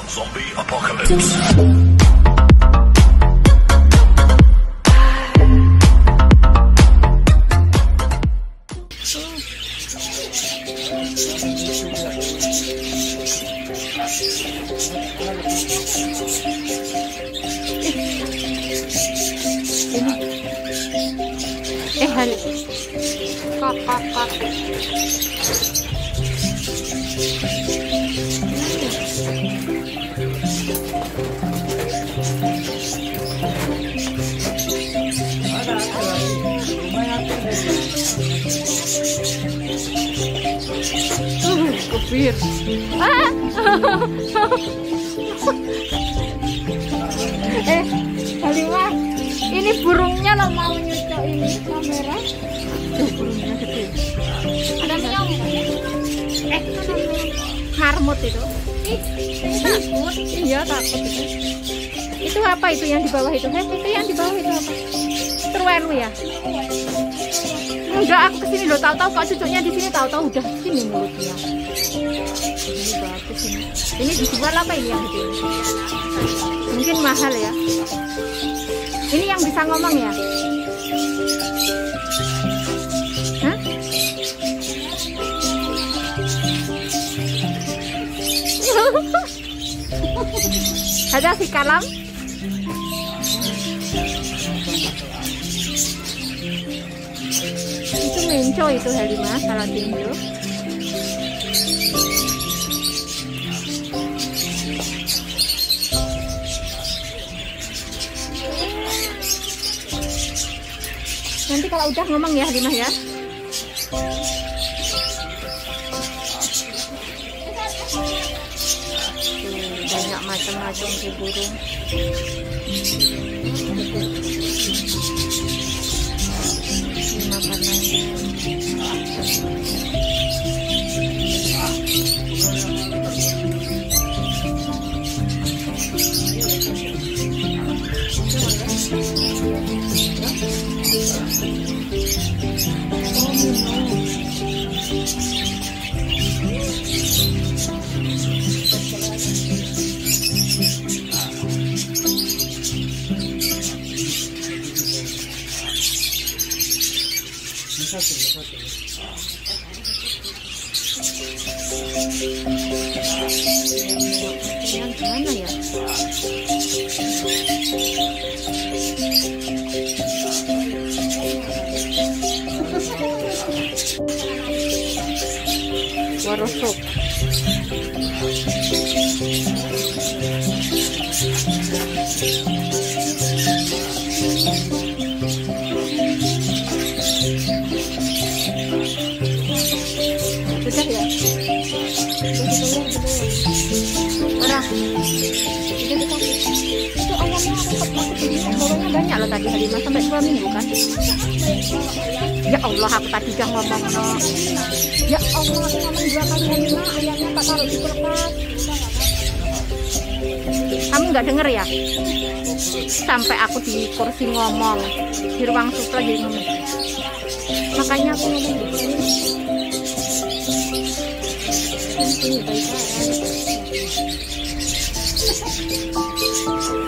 Zombie apocalypse. Hal kak. Kebir. Halimah, ini burungnya lo mau nyocok ini kamera. Tuh burungnya gede. Ada nyong. Marmut itu. Takut? Iya takut itu. Itu apa itu yang di bawah itu? Itu yang di bawah itu apa? Terwenu ya? Enggak, aku kesini loh, tahu-tahu kok cucuknya di sini, tahu-tahu udah sini mulutnya. Ini bagus ini. Ini dijual apa ini yang gede? Mungkin mahal ya. Ini yang bisa ngomong ya? Hah? Ada si kalam? Itu menco itu Halimah kalau di Indo. Nanti kalau udah ngomong ya Halimah ya. Banyak macam-macam si burung. Yang mana ya? Warosok. Sudah ya? Orang itu ayamnya bawahnya banyak loh tadi Halimah, sampai 2 minggu kan? Ya Allah, aku tadi udah ngomong no. Ya Allah, aku ngomong 2 kali Halimah, ayamnya tak taruh di kulkas. Kamu nggak denger ya? Sampai aku di kursi ngomong di ruang sutra jadi ngomong. Makanya aku ngomong begini. Ini baik-baik.